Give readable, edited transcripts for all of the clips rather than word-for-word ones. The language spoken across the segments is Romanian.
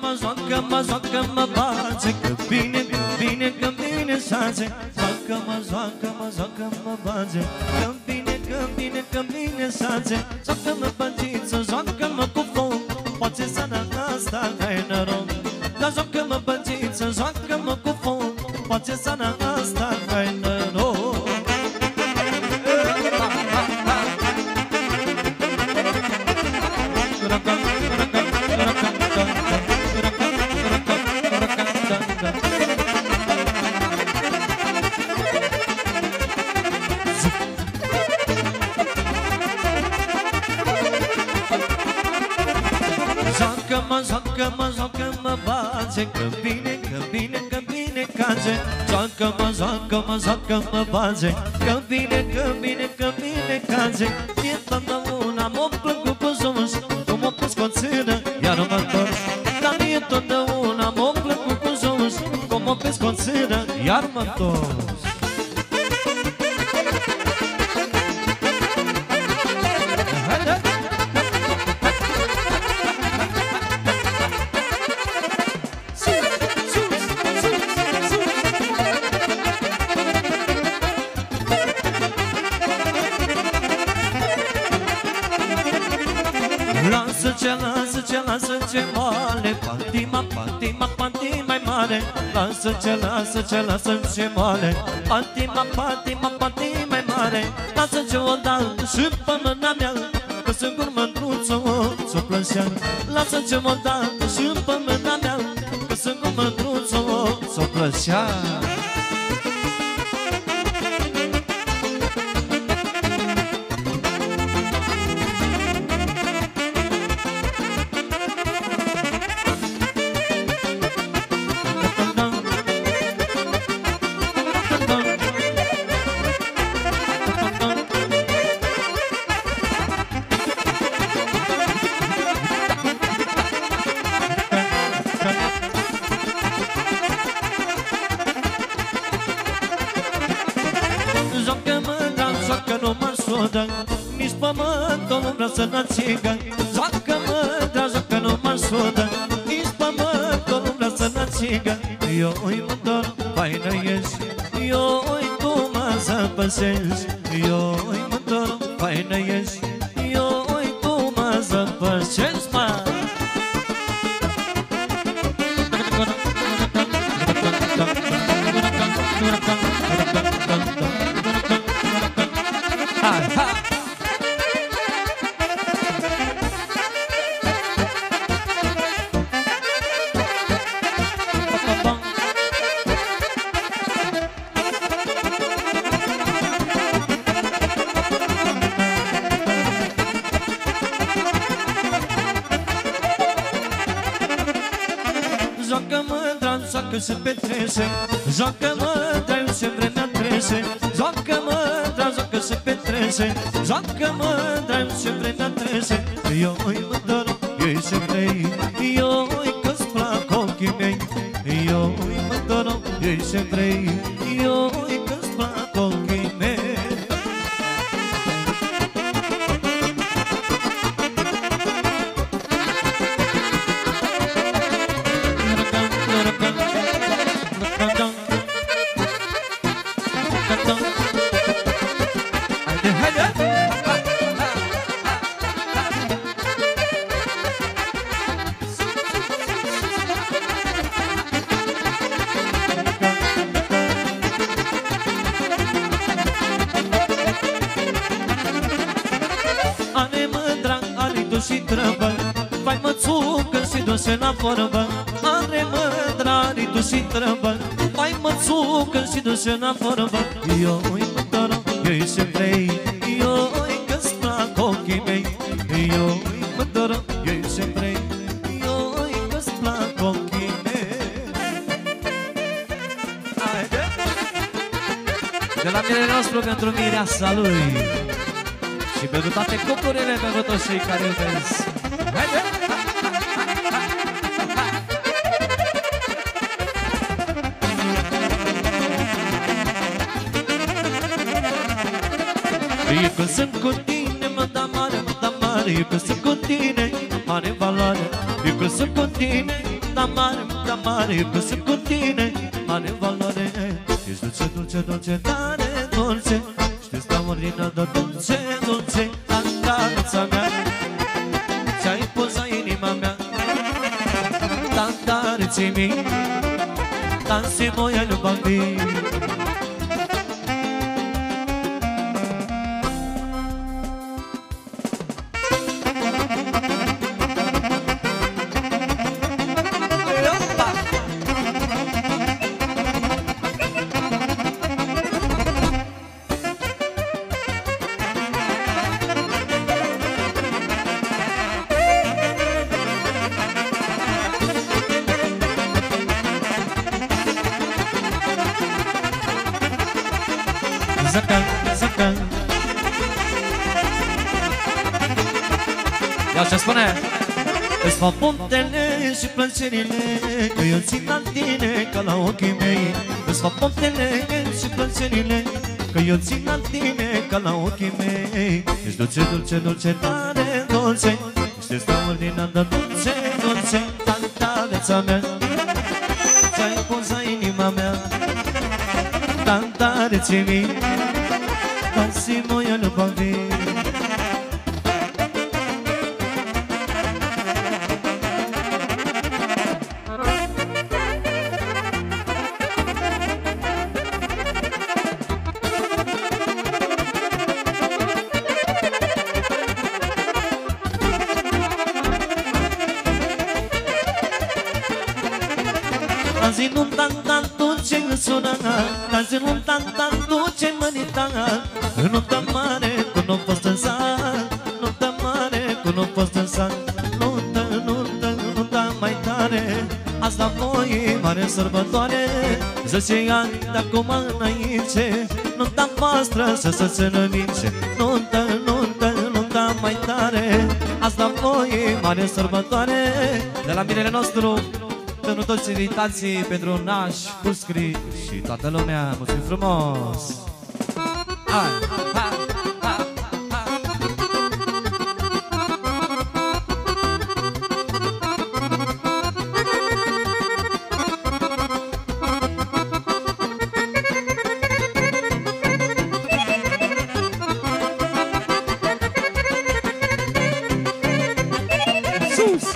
joacă-mă, joacă-mă, bage, că bine, că bine, că bine șage. Joacă-mă, joacă-mă, joacă-mă, bage, că bine, că bine, că bine șage. Joacă-mă, băgiță, joacă-mă cu foc, poate să asta ai noroc. Dar joacă-mă, băgiță, joacă-mă cu foc, poate să asta ai noroc. Joacă-mă, joacă-mă, joacă-mă, bage, că bine, că bine, că bine cage. Joacă-mă, joacă-mă, joacă-mă, bage, că bine, că bine, că bine cage. Mie totdeauna m-a plăcut cu jos, cum o pescoțină, iar mă întorc. Dar mie totdeauna m-a plăcut cu jos, cum o pescoțină, iar mă întorc. Lasă-ce, lasă-ce moale, patima, patima, patima mai mare. Lasă-ce, lasă-ce, lasă-ce moale, patima, patima, patima mai mare. Lasă-ce odată și pe mâna mea, că singur mândruță o plășea. Lasă-ce odată și pe mâna mea, că singur mândruță o plășea. Nici pământul nu vrea să națigă. Joacă-mă, drag, joacă, nu mă sudă. Nici pământul nu vrea să națigă. Eu-i mă dor, faină ești, eu-i tu mă zăpășești. Eu-i mă dor, faină ești, eu-i tu mă zăpășești, mă. Joacă-mă, drag, joacă și petrece. Joacă-mă, drag, și vremea trece. Joacă-mă, drag, joacă și petrece. Joacă-mă, drag, și vremea trece. Eu-i mă dor, eu-i și vrei, eu-i că-ți plac ochii mei. Eu-i mă dor, eu-i și vrei, eu-i că-ți plac ochii mei. Și trăbă, vai mățucă și du-se la vorbă. Are mădrari, du și trăbă, vai mățucă și du-se la vorbă. Eu-i mă dor, eu-i și vrei, eu-i că-ți plac ochii mei. Eu-i mă dor, eu-i și vrei, eu-i că-ți plac ochii mei. Haide! De la mirele nostru pentru mireasa lui și pentru toate cupurile, pentru toți cei care iubesc. Haide! Eu că sunt cu tine, mă da mare, mă da mare. Eu că sunt cu tine, mare valoare. Eu că sunt cu tine, nunta mare, că sunt cu tine, are valoare. Ești dulce, dulce, dulce, tare dulce, știi extraordinară de dulce, dulce, tanta viața mea. Ți-ai pus la inima mea, tanta rețimi, tansi moja ljubavi. Ia ce spune? Îți fac pomptele și plăcerile, că eu țin la tine ca la ochii mei. Îți fac pomptele și plăcerile, că eu țin la tine ca la ochii mei. Ești dulce, dulce, dulce, tare dulce, ești extraordinar de dulce, dulce, tanta viața mea. Ți-ai pus la inima mea, tanta rețimi, tansi moja ljubavi. Azi nu tanta dulce în sună, azi nu tanta dulce în mănita. Nunta mare cu nu fost în sat, nunta mare cu nu fost în sat. Nunta, nunta, nunta mai tare, azi la voi mare sărbătoare. 10 ani de acum înainte, nunta voastră să se țină minte. Nunta, nunta, nunta mai tare, azi la voi mare sărbătoare. De la mirele nostru, pentru toți invitații, pentru Naș, Puscri și toată lumea, mulțumim frumos! Hai, hai, hai, sus!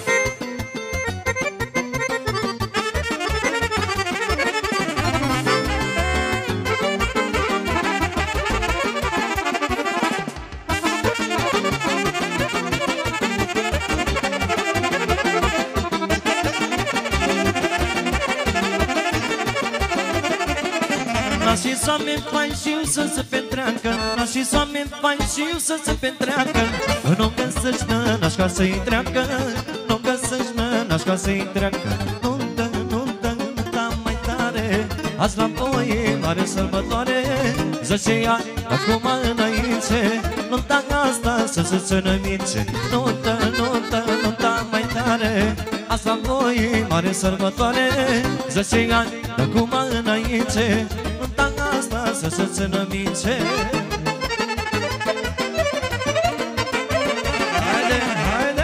Și oameni faini și să se petreacă, și oameni faini și să se petreacă. Nu găsești nănaș ca să-i treacă, nu găsești nănaș ca să-i treacă. Nuntă, nuntă, nunta mai tare, azi la voi mare sărbătoare. 10 ani acum înainte, nunta asta să se țină minte. Nuntă, nuntă, nunta mai tare, azi la voi mare sărbătoare. 10 ani acum înainte, asta să se țină minte. Haide, haide,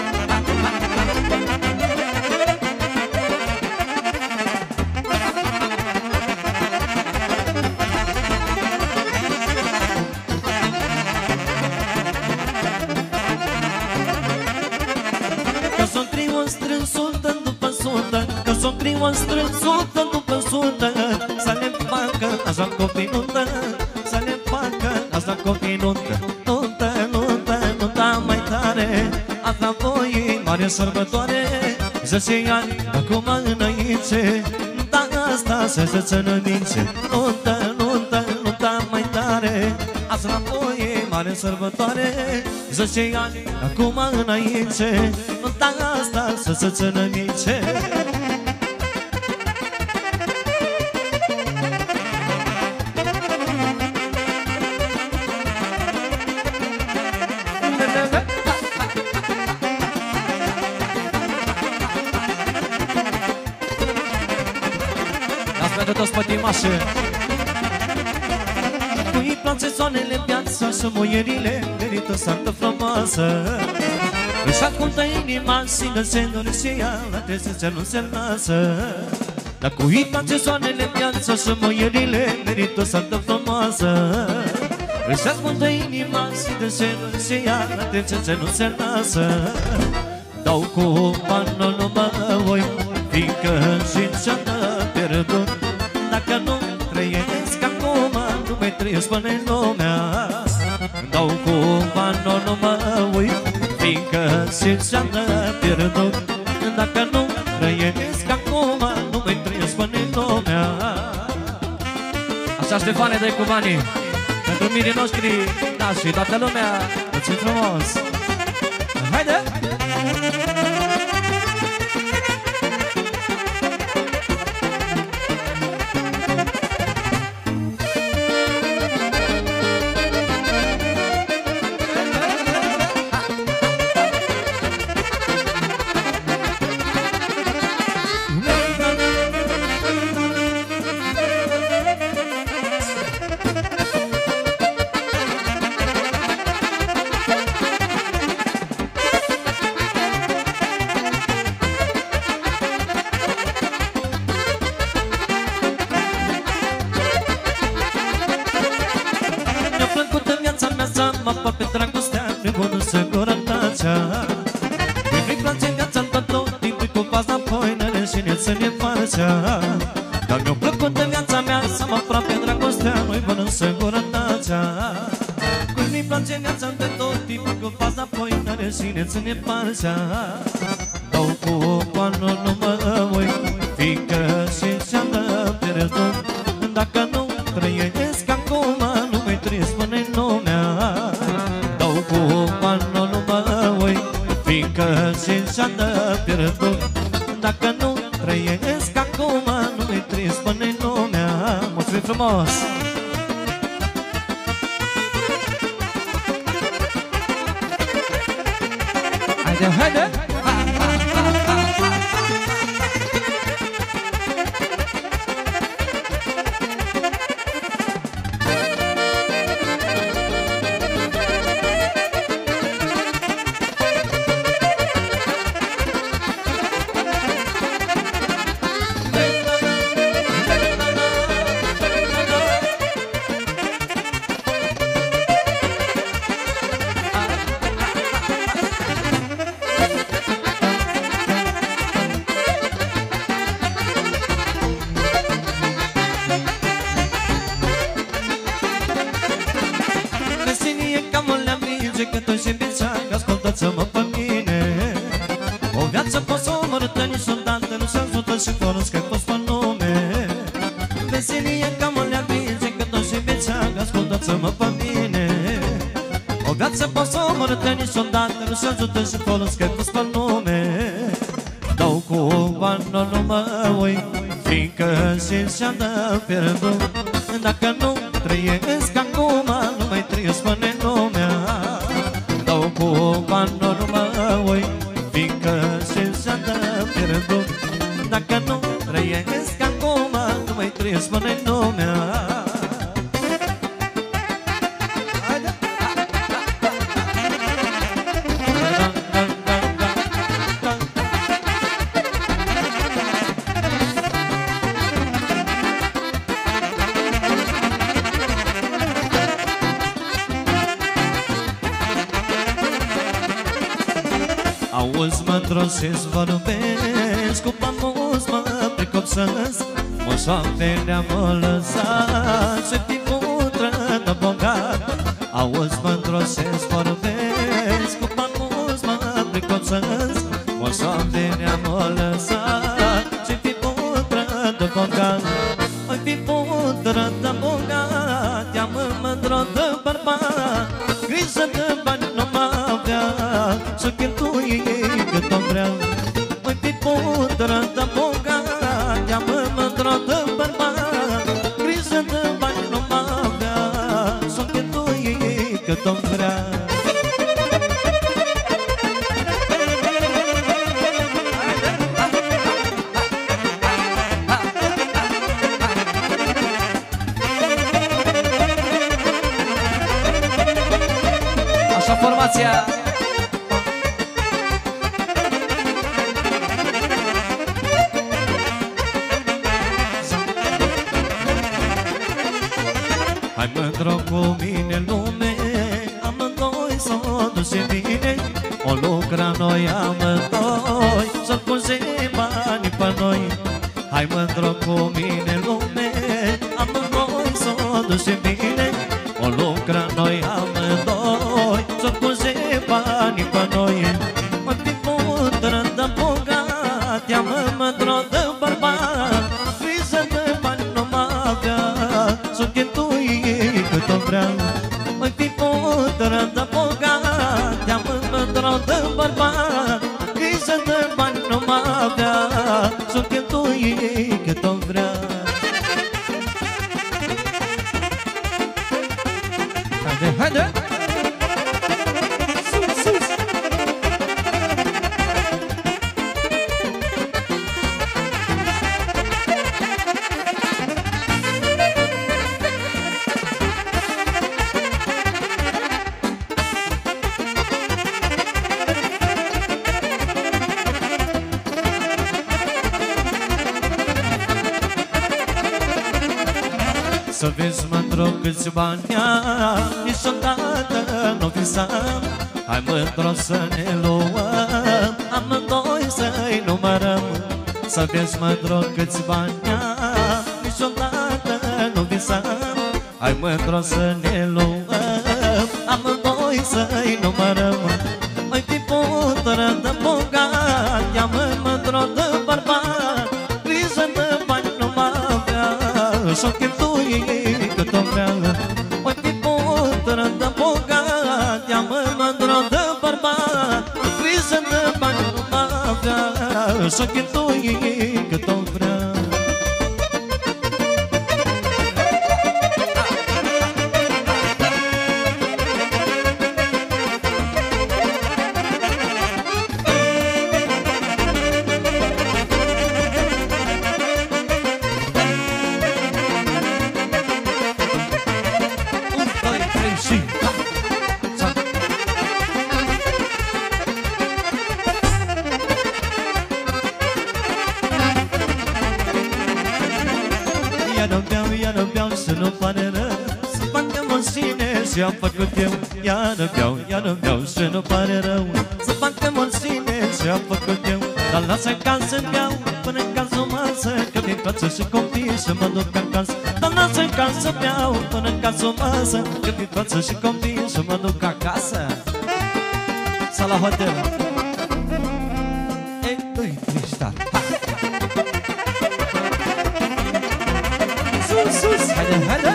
că s-o trio strâns sută după sută, că s-o trio strâns sută după sută. Să ne facă așa copii nuntă, să ne facă așa copii nuntă. Nuntă, nuntă, nunta mai tare, azi la voi mare sărbătoare. 10 ani acum înainte, nunta asta să se țină minte. Nuntă, nuntă, nunta mai tare, azi la voi mare sărbătoare. 10 ani acum înainte, nunta asta să se țină minte. Pentru toți pătimașii. Cui place soarele în viață și muierile, merită santă frumoasă. Își ascultă inima și găsându-ne și ea la trezețea nu se lasă. Dar cu îi place soarele viața și măierile merită să-tă frumoasă. Își ascultă inima și găsându-ne și ea la trezețea nu se lasă. Dau cu banul, nu mă voi, fiindcă și-ți-a pierdut. Dacă nu trăiesc acum, nu mai trăiesc până în lumea. Dau cu banul, nu mă uit, fiindcă și-ți-a pierdut. Dacă nu trăiesc acum, nu mai trăiesc până în lumea. Așa, Ștefane, dă-i cu banii pentru mirii noștri, da, și toată lumea. Mulțumim frumos. Haide! Să ne facea. Dar mi-a plăcut în viața mea să mă aproape dragostea, noi văd în singurătatea. Cum mi-i place viața de tot timpul, că faci apoi n-are cine să ne facea. Dau cu banul, nu mă uit, fiindcă și-ți-a pierdut. Dacă nu trăiesc acum, nu mai trăiesc până în lumea. Dau cu banul, nu mă uit, fiindcă și-ți-a pierdut. Dacă nu trăiesc acum, nu mai trăiesc până în lumea. Mulțumim frumos! Haide, haide! Ascultați-mă pe mine. O viață poți să omorâtă niciodată, nu se ajută și cunosc că poți pe nume. Veselie ca mă le grijă, că tot și bețeagă. Ascultați-mă pe mine. O viață poți să omorâtă niciodată, nu se ajută și cunosc că poți pe nume. Dau cu banul, nu mă uit, fiindcă și-și-a pierdut. Dacă nu trăiesc acum, nu mai trăiesc până în lumea. Dau cu banul, nu mă uit, fiindcă și-și-a pierdut. Dacă nu trăiesc acum, nu mai trăiesc până în lumea. Auzi, mă trosesc, vorbesc, cu pamus mă pricopsesc. Mă soapelea mă lăsat și fi putră de bogat. Auzi, mă trosesc, vorbesc, cu pamus mă pricopsesc. Mă soapelea mă lăsat și fi putră de bogat. Oi fi putră de bogat, ia mă mândră de bărbat. Grijă de bani nu mă avea, să cheltui cât o vrea. Oi fi putră de bogat, ia mă mândră de bărbat. Grijă de bani nu mă avea, să cheltui cât o vrea. Așa, formația. Hai mândră cu mine lume, amândoi s-o duce bine. O lucra noi amândoi, să-l puse banii pe noi. Hai mândră cu mine lume, amândoi s-o duce bine. O lucra noi amândoi, să-l puse banii pe noi. Mă fi putră de bogat, ia-mă mândră de bărbat. Friză de bani nu mă avea, s-o cheltui cât o vrea. Mă fi putră de bogat, ia-mă mândră de bărbat. Friză de bani nu mă avea, s-o cheltui cât o vrea. Haide, haide! Sus, sus! Să vezi mândro câți bani am, niciodată nu visam. Hai mândro să ne luăm, amândoi să-i numărăm. Să vezi mândro câți bani am, niciodată nu visam. Hai mândro să ne luăm, amândoi să-i numărăm. Măi fi putră de bogat, ia-mă mândro de bărbat. Grijă de bani nu mă avea, și-o cheltui cât o vrea. Măi fi putră de bogat, ia-mă mândro de bărbat. Grijă de bani nu mă avea, și-o cheltui cât o vrea. Iar beau să nu pare rău, să facă măsine și-am făcut eu. Iar beau să nu pare rău, să facă măsine și-am făcut eu. Dar lasă ca să beau până ca să masă, că mi-e place și copii să mă duc acasă. Dar lasă ca să beau până ca să masă, că mi-e place și copii să mă duc acasă. Sau la hotel. Ei, doi, trei, start. Sus, haide, haide!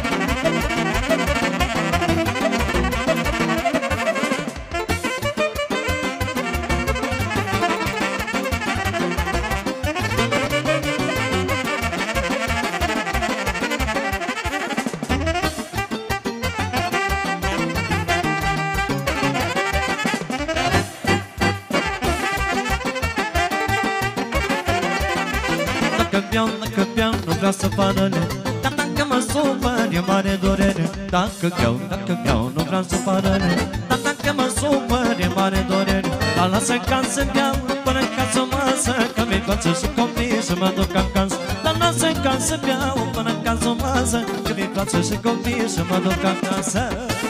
Dacă beau, nu vreau să pară rău. Dar dacă mă supăr, e mare durere. Dacă beau, nu vreau să pară rău. Dar dacă mă supăr, e mare durere. Dar lasă ca să beau până ca să masă, că mi-i place și copii să mă duc acasă. Dar lasă ca să beau până ca să masă, că mi-i place și copii să mă duc acasă.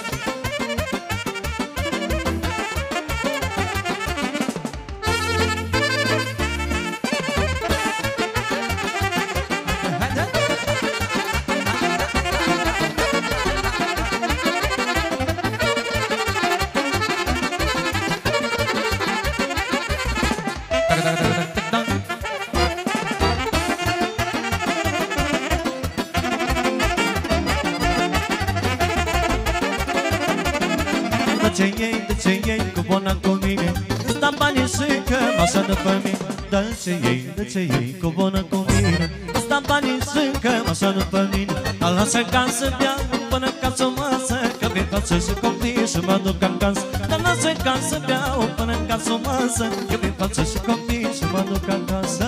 De ce iei cu bona cu mine? Îți dau banii și cămașa de pe mine. De ce iei cu bona cu mine? Îți dau banii și cămașa de pe mine. Dar lasă ca să beau până ca să masă, că mi-e place și copii și mă duc acasă. Dar lasă ca să beau până ca să masă, că mi-e place și copii și mă duc acasă.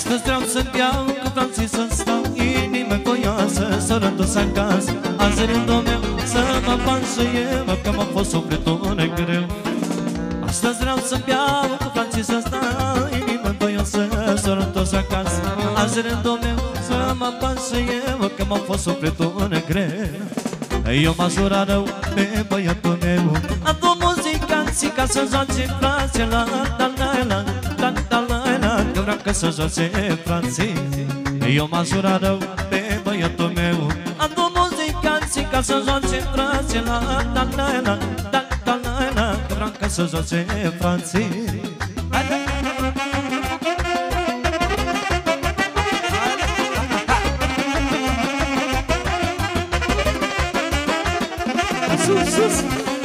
Astăzi vreau să-mi iau cu frații să stau, inimă voioasă, să rădus acasă. Azi rândul meu să mă fac și eu, că m-a fost sufletul greu. Astăzi vreau să-mi iau cu frații să stau, inimă voioasă, să rădus acasă. Azi rândul meu să mă fac și eu, că m-a fost sufletul greu. Eu m-aș jura rău pe băiatul meu, adu muzicanții ca să joace frații la la-la-la, la-la-la, că vreau ca să joace frații. Eu m-aș jura rău pe băiatul meu, adu muzicanții ca să joace frații la la-la-la, la-la-la, că vreau ca să joace frații. Sus!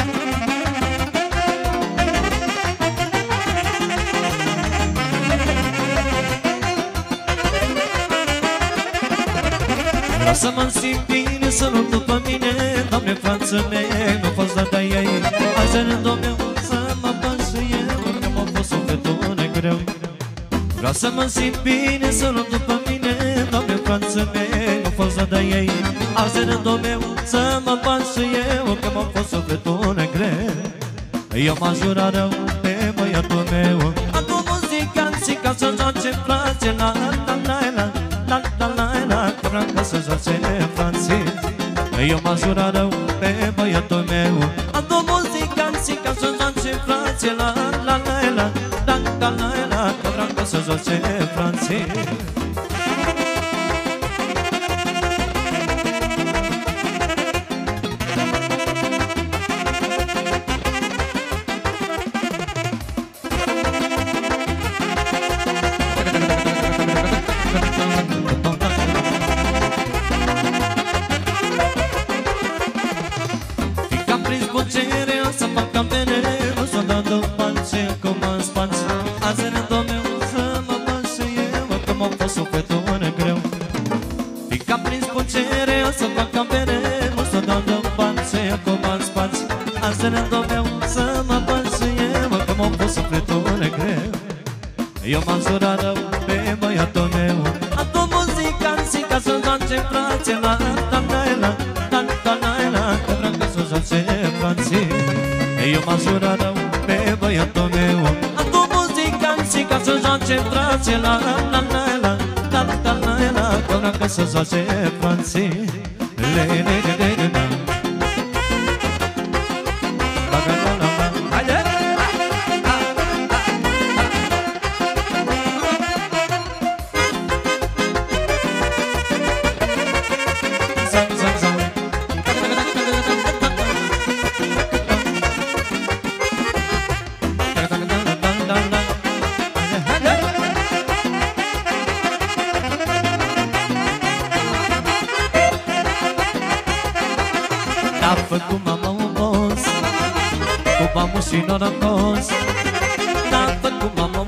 Vreau să mă simt bine, să nu după mine, Doamne, față mea, nu fost data ei. Azi în rândul meu să mă bag și eu, că m-a fost sufletul greu. Vreau să mă simt bine, să nu după mine, Doamne, față mea, nu fost data ei. Azi în rândul meu să mă bag și eu, că m-a fost sufletul greu. Eu m-aș jura rău pe băiatul meu, adu muzicanții ca să joace frații la la-la-la, la-la-la, că vreau ca să joace frații. Eu m-aș jura rău pe băiatul meu, adu muzicanții ca să joace frații la la-la-la, la-la-la, că vreau ca să joace frații. Azi în rândul meu să mă bag și eu, că m-a fost sufletul greu. Fica prins pucere, o să fac cam mereu, să dau de bani și eu cu bani spați. Azi în rândul meu să mă bag și eu, că m-a fost sufletul greu. Eu m-am jurat rău pe băiatul meu, adu muzicanții ca să joace frații la la-la-la, la-la-la, că vreau ca să joace frații. Eu m-am jurat rău pe băiatul meu, ca să joace frații la la-la-la, la-la-la, că vreau ca să joace frații. Le-le-le-le-le-la. Haide! A făcut mama un boss, cu mamul și norocos. A făcut mama